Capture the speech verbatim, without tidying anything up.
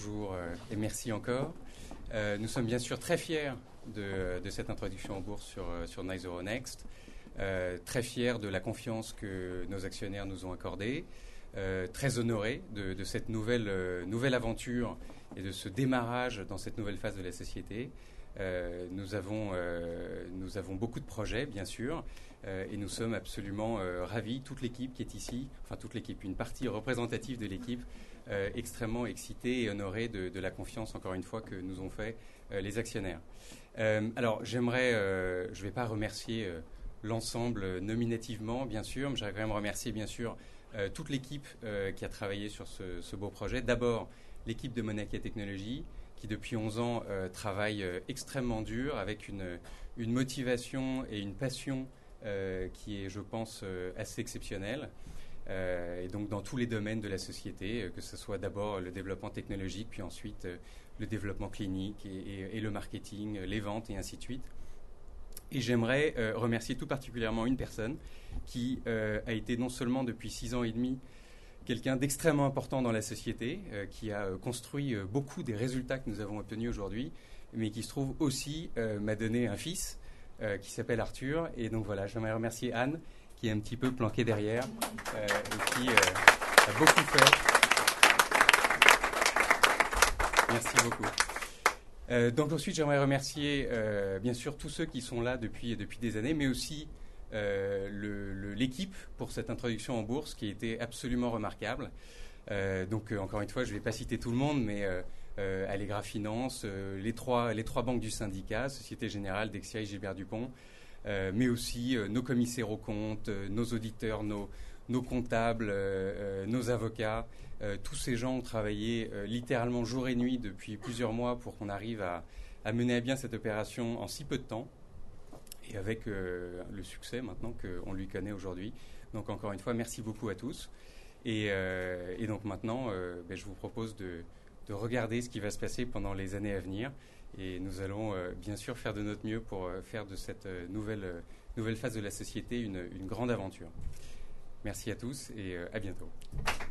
bonjour euh, et merci encore. Euh, nous sommes bien sûr très fiers de, de cette introduction en bourse sur, sur Nice Euronext, euh, très fiers de la confiance que nos actionnaires nous ont accordée, euh, très honorés de, de cette nouvelle, euh, nouvelle aventure et de ce démarrage dans cette nouvelle phase de la société. Euh, nous, avons, euh, nous avons beaucoup de projets, bien sûr, euh, et nous sommes absolument euh, ravis, toute l'équipe qui est ici, enfin toute l'équipe, une partie représentative de l'équipe, euh, extrêmement excitée et honorée de, de la confiance, encore une fois, que nous ont fait euh, les actionnaires. Euh, alors, j'aimerais, euh, je ne vais pas remercier euh, l'ensemble nominativement, bien sûr, mais j'aimerais quand même remercier, bien sûr, euh, toute l'équipe euh, qui a travaillé sur ce, ce beau projet. D'abord, l'équipe de Monakia Technologies, qui depuis onze ans euh, travaille euh, extrêmement dur, avec une, une motivation et une passion euh, qui est, je pense, euh, assez exceptionnelle. Euh, et donc dans tous les domaines de la société, euh, que ce soit d'abord le développement technologique, puis ensuite euh, le développement clinique et, et, et le marketing, les ventes et ainsi de suite. Et j'aimerais euh, remercier tout particulièrement une personne qui euh, a été non seulement depuis six ans et demi quelqu'un d'extrêmement important dans la société, euh, qui a euh, construit euh, beaucoup des résultats que nous avons obtenus aujourd'hui, mais qui se trouve aussi euh, m'a donné un fils euh, qui s'appelle Arthur. Et donc voilà, j'aimerais remercier Anne, qui est un petit peu planquée derrière euh, et qui euh, a beaucoup fait. Merci beaucoup. Euh, donc ensuite, j'aimerais remercier euh, bien sûr tous ceux qui sont là depuis, depuis des années, mais aussi Euh, le, le, l'équipe pour cette introduction en bourse qui a été absolument remarquable. Euh, donc euh, encore une fois, je ne vais pas citer tout le monde, mais euh, euh, Allegra Finance, euh, les, trois, les trois banques du syndicat, Société Générale, Dexia et Gilbert Dupont, euh, mais aussi euh, nos commissaires aux comptes, euh, nos auditeurs, nos, nos comptables, euh, euh, nos avocats. Euh, tous ces gens ont travaillé euh, littéralement jour et nuit depuis plusieurs mois pour qu'on arrive à, à mener à bien cette opération en si peu de temps. Et avec euh, le succès maintenant qu'on lui connaît aujourd'hui. Donc encore une fois, merci beaucoup à tous. Et, euh, et donc maintenant, euh, ben, je vous propose de, de regarder ce qui va se passer pendant les années à venir. Et nous allons euh, bien sûr faire de notre mieux pour euh, faire de cette euh, nouvelle, euh, nouvelle phase de la société une, une grande aventure. Merci à tous et euh, à bientôt.